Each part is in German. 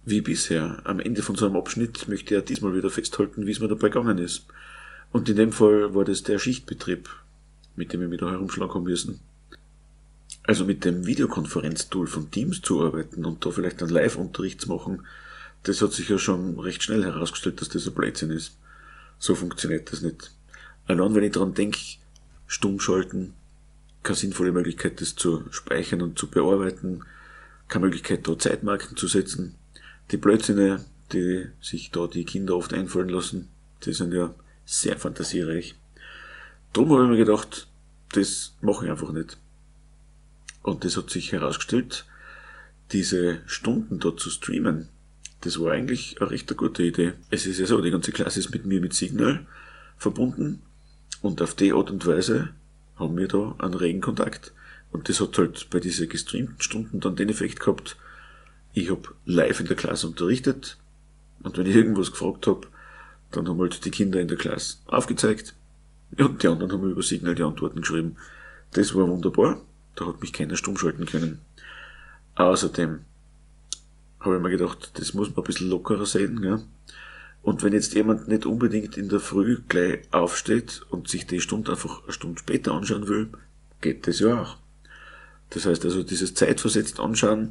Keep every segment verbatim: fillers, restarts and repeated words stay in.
wie bisher. Am Ende von so einem Abschnitt möchte er diesmal wieder festhalten, wie es mir dabei gegangen ist. Und in dem Fall war das der Schichtbetrieb, mit dem ich mich da herumschlagen haben müssen. Also mit dem Videokonferenztool von Teams zu arbeiten und da vielleicht einen Live-Unterricht zu machen, das hat sich ja schon recht schnell herausgestellt, dass das ein Blödsinn ist. So funktioniert das nicht. Allein wenn ich daran denke, stumm schalten, keine sinnvolle Möglichkeit, das zu speichern und zu bearbeiten, keine Möglichkeit, da Zeitmarken zu setzen. Die Blödsinne, die sich da die Kinder oft einfallen lassen, die sind ja sehr fantasiereich. Darum habe ich mir gedacht, das mache ich einfach nicht. Und das hat sich herausgestellt, diese Stunden da zu streamen, das war eigentlich eine recht gute Idee. Es ist ja so, die ganze Klasse ist mit mir mit Signal verbunden und auf die Art und Weise haben wir da einen regen Kontakt. Und das hat halt bei diesen gestreamten Stunden dann den Effekt gehabt, ich habe live in der Klasse unterrichtet und wenn ich irgendwas gefragt habe, dann haben halt die Kinder in der Klasse aufgezeigt und die anderen haben über Signal die Antworten geschrieben. Das war wunderbar, da hat mich keiner stumm schalten können. Außerdem habe ich mir gedacht, das muss man ein bisschen lockerer sehen. Ja? Und wenn jetzt jemand nicht unbedingt in der Früh gleich aufsteht und sich die Stunde einfach eine Stunde später anschauen will, geht das ja auch. Das heißt also, dieses zeitversetzt anschauen,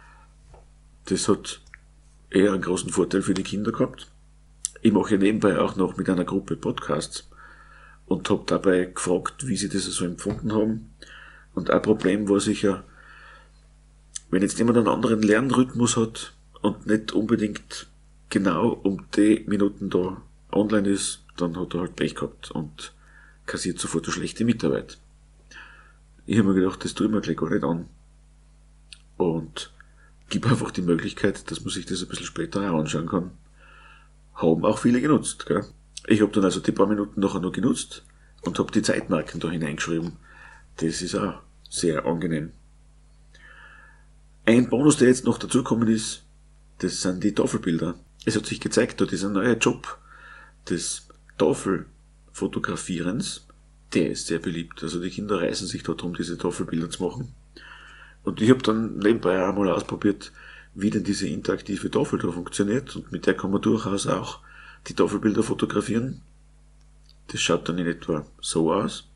das hat eher einen großen Vorteil für die Kinder gehabt. Ich mache ja nebenbei auch noch mit einer Gruppe Podcasts und habe dabei gefragt, wie sie das so empfunden haben. Und ein Problem war sicher, wenn jetzt jemand einen anderen Lernrhythmus hat und nicht unbedingt genau um die Minuten da online ist, dann hat er halt Pech gehabt und kassiert sofort eine schlechte Mitarbeit. Ich habe mir gedacht, das tue ich mir gleich gar nicht an. Und gebe einfach die Möglichkeit, dass man sich das ein bisschen später auch anschauen kann. Haben auch viele genutzt. Gell? Ich habe dann also die paar Minuten nachher noch genutzt und habe die Zeitmarken da hineingeschrieben. Das ist auch sehr angenehm. Ein Bonus, der jetzt noch dazugekommen ist, das sind die Tafelbilder. Es hat sich gezeigt, da dieser neue Job des Tafelfotografierens, der ist sehr beliebt. Also die Kinder reißen sich dort darum, diese Tafelbilder zu machen. Und ich habe dann nebenbei auch mal ausprobiert, wie denn diese interaktive Tafel da funktioniert. Und mit der kann man durchaus auch die Tafelbilder fotografieren. Das schaut dann in etwa so aus.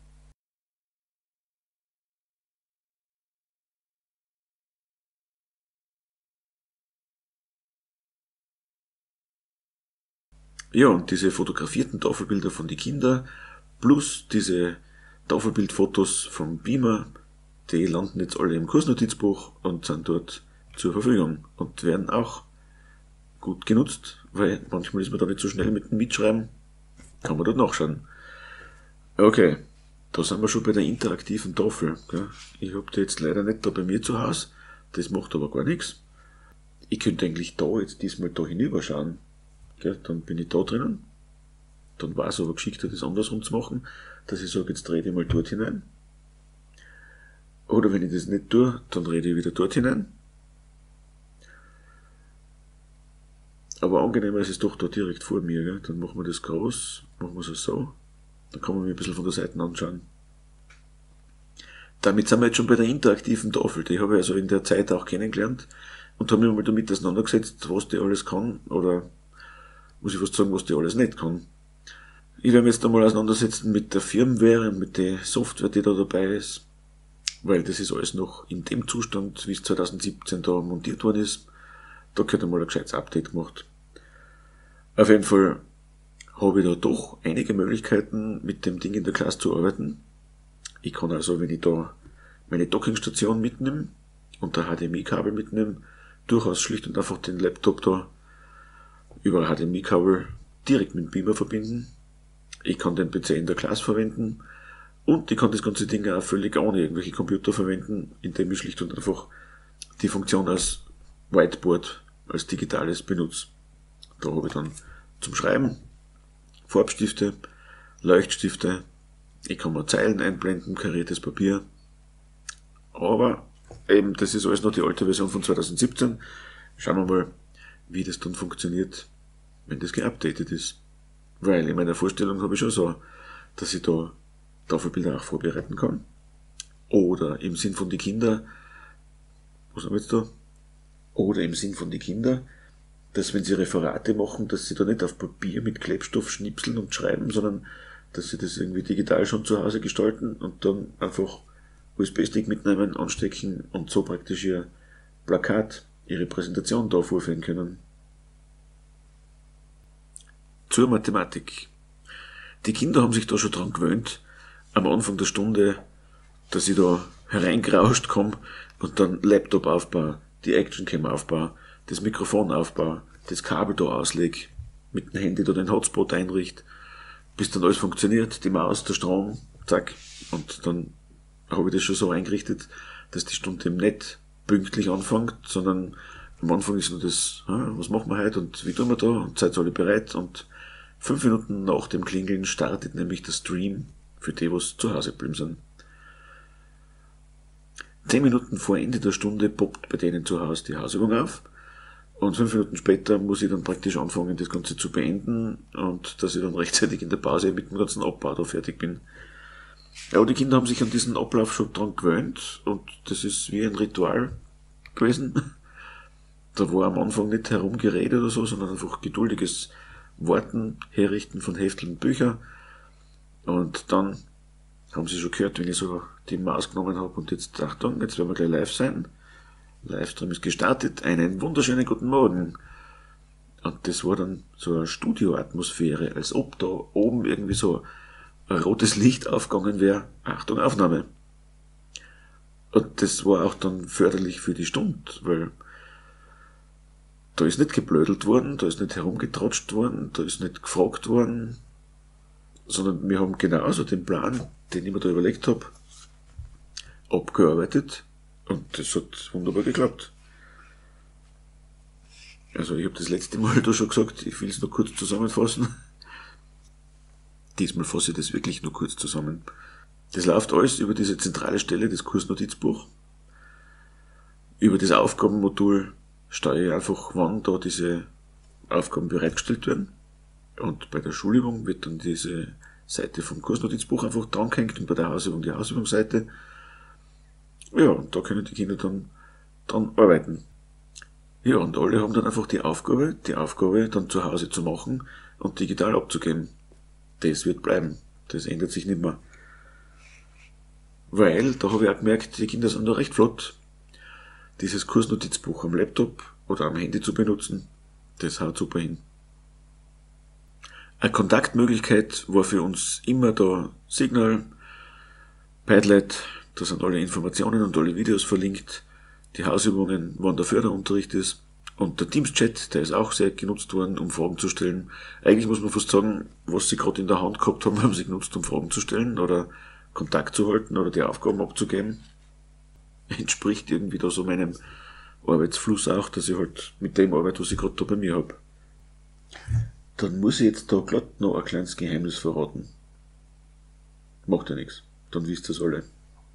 Ja, und diese fotografierten Tafelbilder von den Kindern plus diese Tafelbildfotos vom Beamer, die landen jetzt alle im Kursnotizbuch und sind dort zur Verfügung und werden auch gut genutzt, weil manchmal ist man da nicht so schnell mit dem Mitschreiben, kann man dort nachschauen. Okay, da sind wir schon bei der interaktiven Tafel. Gell? Ich habe die jetzt leider nicht da bei mir zu Hause, das macht aber gar nichts. Ich könnte eigentlich da jetzt diesmal da hinüberschauen. Gell? Dann bin ich da drinnen, dann war es aber geschickter, das andersrum zu machen, dass ich sage, jetzt rede ich mal dort hinein. Oder wenn ich das nicht tue, dann rede ich wieder dort hinein. Aber angenehmer ist es doch da direkt vor mir. Gell? Dann machen wir das groß, machen wir es so. Dann kann man mich ein bisschen von der Seite anschauen. Damit sind wir jetzt schon bei der interaktiven Tafel. Die habe ich also in der Zeit auch kennengelernt und habe mich mal damit auseinandergesetzt, was die alles kann oder muss ich fast sagen, was die alles nicht kann. Ich werde mich jetzt einmal auseinandersetzen mit der Firmware und mit der Software, die da dabei ist, weil das ist alles noch in dem Zustand, wie es zwanzig siebzehn da montiert worden ist. Da gehört einmal ein gescheites Update gemacht. Auf jeden Fall habe ich da doch einige Möglichkeiten, mit dem Ding in der Klasse zu arbeiten. Ich kann also, wenn ich da meine Dockingstation mitnehme und der H D M I-Kabel mitnehme, durchaus schlicht und einfach den Laptop da über ein H D M I-Kabel direkt mit dem Beamer verbinden. Ich kann den P C in der Klasse verwenden und ich kann das ganze Ding auch völlig ohne irgendwelche Computer verwenden, indem ich schlicht und einfach die Funktion als Whiteboard, als digitales benutze. Da habe ich dann zum Schreiben Farbstifte, Leuchtstifte, ich kann mir Zeilen einblenden, kariertes Papier. Aber eben, das ist alles noch die alte Version von zwanzig siebzehn. Schauen wir mal, wie das dann funktioniert, wenn das geupdatet ist. Weil in meiner Vorstellung habe ich schon so, dass ich da Tafelbilder auch vorbereiten kann. Oder im Sinn von die Kinder, was haben wir jetzt da? Oder im Sinn von den Kindern, dass wenn sie Referate machen, dass sie da nicht auf Papier mit Klebstoff schnipseln und schreiben, sondern dass sie das irgendwie digital schon zu Hause gestalten und dann einfach U S B-Stick mitnehmen, anstecken und so praktisch ihr Plakat, ihre Präsentation da vorführen können. Zur Mathematik. Die Kinder haben sich da schon dran gewöhnt, am Anfang der Stunde, dass ich da hereingerauscht komme und dann Laptop aufbaue, die Actioncam aufbaue, das Mikrofon aufbaue, das Kabel da auslege, mit dem Handy da den Hotspot einrichte, bis dann alles funktioniert, die Maus, der Strom, zack, und dann habe ich das schon so eingerichtet, dass die Stunde eben nicht pünktlich anfängt, sondern am Anfang ist nur das, was machen wir heute und wie tun wir da und seid alle bereit, und fünf Minuten nach dem Klingeln startet nämlich der Stream für die, was zu Hause geblieben sind. Zehn Minuten vor Ende der Stunde poppt bei denen zu Hause die Hausübung auf und fünf Minuten später muss ich dann praktisch anfangen, das Ganze zu beenden und dass ich dann rechtzeitig in der Pause mit dem ganzen Abbau da fertig bin. Ja, die Kinder haben sich an diesen Ablauf schon dran gewöhnt und das ist wie ein Ritual gewesen. Da war am Anfang nicht herumgeredet oder so, sondern einfach geduldiges Warten, Herrichten von Hefteln und Büchern. Und dann haben sie schon gehört, wenn ich so die Maus genommen habe und jetzt, Achtung, jetzt werden wir gleich live sein. Livestream ist gestartet, einen wunderschönen guten Morgen. Und das war dann so eine Studioatmosphäre, als ob da oben irgendwie so ein rotes Licht aufgegangen wäre. Achtung, Aufnahme. Und das war auch dann förderlich für die Stunde, weil da ist nicht geblödelt worden, da ist nicht herumgetratscht worden, da ist nicht gefragt worden, sondern wir haben genauso den Plan, den ich mir da überlegt habe, abgearbeitet und das hat wunderbar geklappt. Also ich habe das letzte Mal da schon gesagt, ich will es noch kurz zusammenfassen. Diesmal fasse ich das wirklich nur kurz zusammen. Das läuft alles über diese zentrale Stelle, das Kursnotizbuch. Über das Aufgabenmodul steuere ich einfach, wann da diese Aufgaben bereitgestellt werden. Und bei der Schulübung wird dann diese Seite vom Kursnotizbuch einfach drangehängt und bei der Hausübung die Hausübungsseite. Ja, und da können die Kinder dann dran arbeiten. Ja, und alle haben dann einfach die Aufgabe, die Aufgabe dann zu Hause zu machen und digital abzugeben. Das wird bleiben. Das ändert sich nicht mehr. Weil, da habe ich auch gemerkt, die Kinder sind da recht flott. Dieses Kursnotizbuch am Laptop oder am Handy zu benutzen, das haut super hin. Eine Kontaktmöglichkeit war für uns immer da Signal, Padlet, da sind alle Informationen und alle Videos verlinkt, die Hausübungen, wann der Förderunterricht ist, und der Teams-Chat, der ist auch sehr genutzt worden, um Fragen zu stellen. Eigentlich muss man fast sagen, was sie gerade in der Hand gehabt haben, haben sie genutzt, um Fragen zu stellen oder Kontakt zu halten oder die Aufgaben abzugeben. Entspricht irgendwie da so meinem Arbeitsfluss auch, dass ich halt mit dem arbeite, was ich gerade da bei mir habe. Dann muss ich jetzt da glatt noch ein kleines Geheimnis verraten. Macht ja nichts, dann wisst ihr es alle.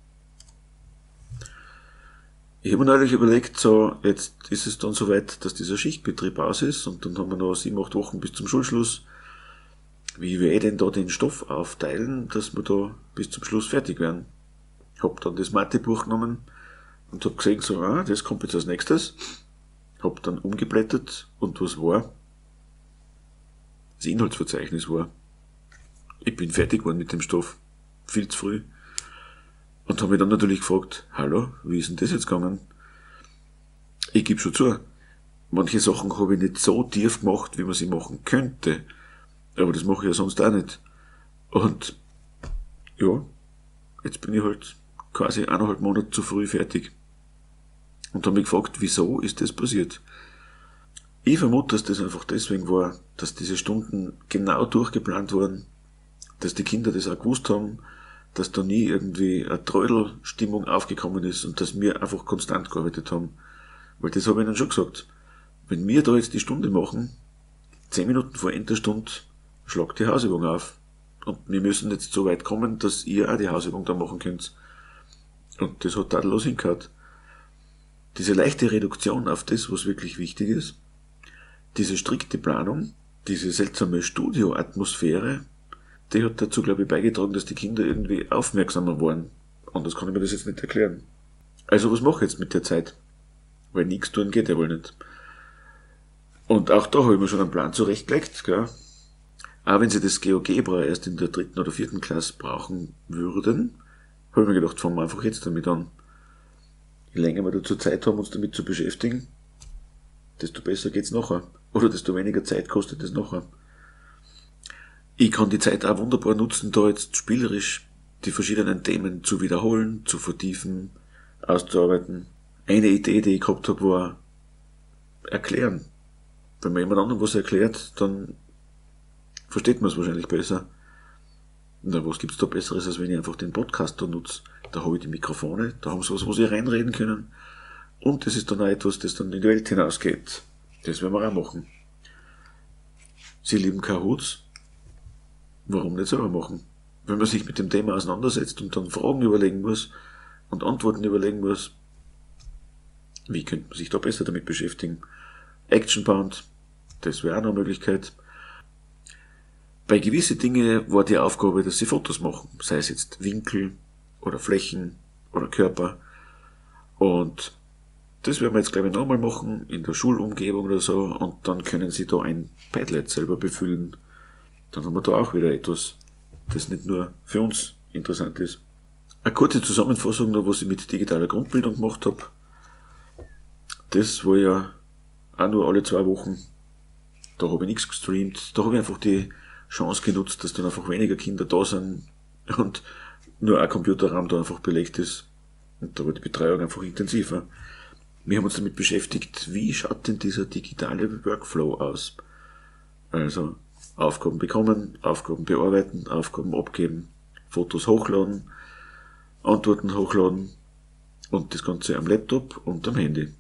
Ich habe mir neulich überlegt, so, jetzt ist es dann soweit, dass dieser Schichtbetrieb aus ist und dann haben wir noch sieben, acht Wochen bis zum Schulschluss. Wie werde ich denn da den Stoff aufteilen, dass wir da bis zum Schluss fertig werden? Hab dann das Mathebuch genommen und hab gesehen, so, ah, das kommt jetzt als nächstes. Hab dann umgeblättert und was war? Das Inhaltsverzeichnis war. Ich bin fertig geworden mit dem Stoff. Viel zu früh. Und habe mich dann natürlich gefragt, hallo, wie ist denn das jetzt gegangen? Ich gebe schon zu, manche Sachen habe ich nicht so tief gemacht, wie man sie machen könnte. Aber das mache ich ja sonst auch nicht. Und ja, jetzt bin ich halt quasi eineinhalb Monate zu früh fertig. Und habe mich gefragt, wieso ist das passiert? Ich vermute, dass das einfach deswegen war, dass diese Stunden genau durchgeplant waren, dass die Kinder das auch gewusst haben, dass da nie irgendwie eine Trödelstimmung aufgekommen ist und dass wir einfach konstant gearbeitet haben. Weil das habe ich ihnen schon gesagt. Wenn wir da jetzt die Stunde machen, zehn Minuten vor Ende der Stunde schlagt die Hausübung auf. Und wir müssen jetzt so weit kommen, dass ihr auch die Hausübung da machen könnt. Und das hat tadellos hingehört. Diese leichte Reduktion auf das, was wirklich wichtig ist, diese strikte Planung, diese seltsame Studioatmosphäre, die hat dazu, glaube ich, beigetragen, dass die Kinder irgendwie aufmerksamer waren. Anders kann ich mir das jetzt nicht erklären. Also was mache ich jetzt mit der Zeit? Weil nichts tun geht ja wohl nicht. Und auch da habe ich mir schon einen Plan zurechtgelegt, gell? Auch wenn sie das GeoGebra erst in der dritten oder vierten Klasse brauchen würden, habe ich mir gedacht, fangen wir einfach jetzt damit an. Je länger wir dazu Zeit haben, uns damit zu beschäftigen, desto besser geht's nachher. Oder desto weniger Zeit kostet es nachher. Ich kann die Zeit auch wunderbar nutzen, da jetzt spielerisch die verschiedenen Themen zu wiederholen, zu vertiefen, auszuarbeiten. Eine Idee, die ich gehabt habe, war erklären. Wenn man jemand anderem was erklärt, dann versteht man es wahrscheinlich besser. Na, was gibt's da Besseres, als wenn ich einfach den Podcast da nutze? Da habe ich die Mikrofone, da haben sie was, wo sie reinreden können. Und das ist dann auch etwas, das dann in die Welt hinausgeht. Das werden wir auch machen. Sie lieben Kahoots. Warum nicht selber machen? Wenn man sich mit dem Thema auseinandersetzt und dann Fragen überlegen muss und Antworten überlegen muss, wie könnte man sich da besser damit beschäftigen? Actionbound, das wäre auch noch eine Möglichkeit. Bei gewissen Dingen war die Aufgabe, dass sie Fotos machen, sei es jetzt Winkel oder Flächen oder Körper. Und das werden wir jetzt, glaube ich, nochmal machen, in der Schulumgebung oder so, und dann können sie da ein Padlet selber befüllen. Dann haben wir da auch wieder etwas, das nicht nur für uns interessant ist. Eine kurze Zusammenfassung noch, was ich mit digitaler Grundbildung gemacht habe. Das war ja auch nur alle zwei Wochen. Da habe ich nichts gestreamt. Da habe ich einfach die Chance genutzt, dass dann einfach weniger Kinder da sind und nur ein Computerraum da einfach belegt ist. Und da war die Betreuung einfach intensiver. Wir haben uns damit beschäftigt, wie schaut denn dieser digitale Workflow aus? Also Aufgaben bekommen, Aufgaben bearbeiten, Aufgaben abgeben, Fotos hochladen, Antworten hochladen und das Ganze am Laptop und am Handy.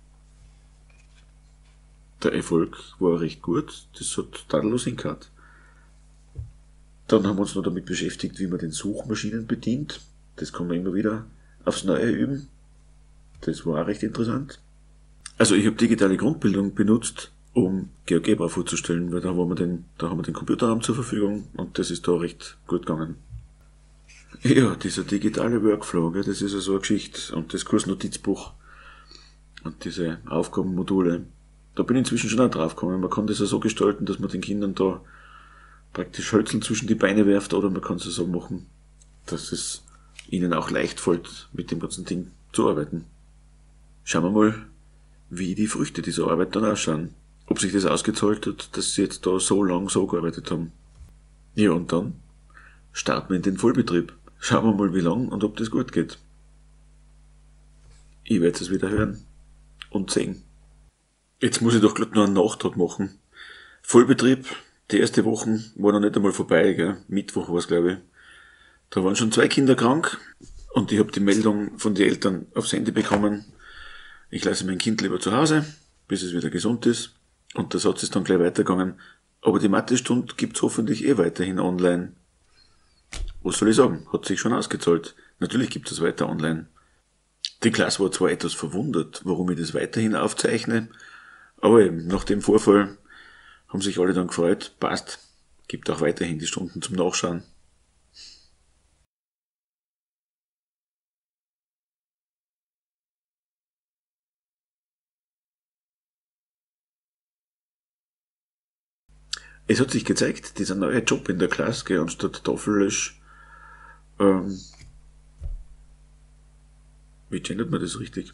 Der Erfolg war recht gut, das hat tadellos hingehört. Dann haben wir uns noch damit beschäftigt, wie man den Suchmaschinen bedient. Das kann man immer wieder aufs Neue üben. Das war auch recht interessant. Also ich habe digitale Grundbildung benutzt, um GeoGebra vorzustellen, weil da haben wir den, da haben wir den Computerraum zur Verfügung und das ist da recht gut gegangen. Ja, dieser digitale Workflow, gell, das ist ja so eine Geschichte, und das Kursnotizbuch und diese Aufgabenmodule. Da bin ich inzwischen schon auch drauf gekommen. Man kann das ja so gestalten, dass man den Kindern da praktisch Hölzeln zwischen die Beine werft, oder man kann es so machen, dass es ihnen auch leicht fällt, mit dem ganzen Ding zu arbeiten. Schauen wir mal, wie die Früchte dieser Arbeit dann ausschauen. Ob sich das ausgezahlt hat, dass sie jetzt da so lang so gearbeitet haben. Ja, und dann starten wir in den Vollbetrieb. Schauen wir mal, wie lang und ob das gut geht. Ich werde es wieder hören und sehen. Jetzt muss ich doch gleich noch einen Nachtrag machen. Vollbetrieb, die erste Woche war noch nicht einmal vorbei, gell? Mittwoch war es, glaube ich. Da waren schon zwei Kinder krank und ich habe die Meldung von den Eltern aufs Handy bekommen. Ich lasse mein Kind lieber zu Hause, bis es wieder gesund ist. Und der Satz ist dann gleich weitergegangen. Aber die Mathestunde gibt's hoffentlich eh weiterhin online. Was soll ich sagen? Hat sich schon ausgezahlt. Natürlich gibt es weiter online. Die Klasse war zwar etwas verwundert, warum ich das weiterhin aufzeichne, aber eben, nach dem Vorfall haben sich alle dann gefreut. Passt. Gibt auch weiterhin die Stunden zum Nachschauen. Es hat sich gezeigt, dieser neue Job in der Klasse, gell, anstatt Tafellösch, ähm, wie gendert man das richtig?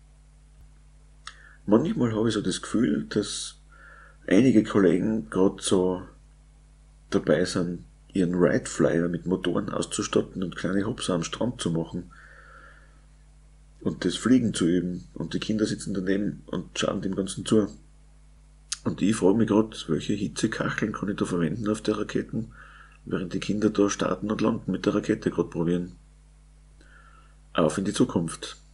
Manchmal habe ich so das Gefühl, dass einige Kollegen gerade so dabei sind, ihren Ride-Flyer mit Motoren auszustatten und kleine Hopser am Strand zu machen und das Fliegen zu üben, und die Kinder sitzen daneben und schauen dem Ganzen zu. Und ich frage mich gerade, welche Hitzekacheln kann ich da verwenden auf der Raketen, während die Kinder da starten und landen mit der Rakete gerade probieren. Auf in die Zukunft.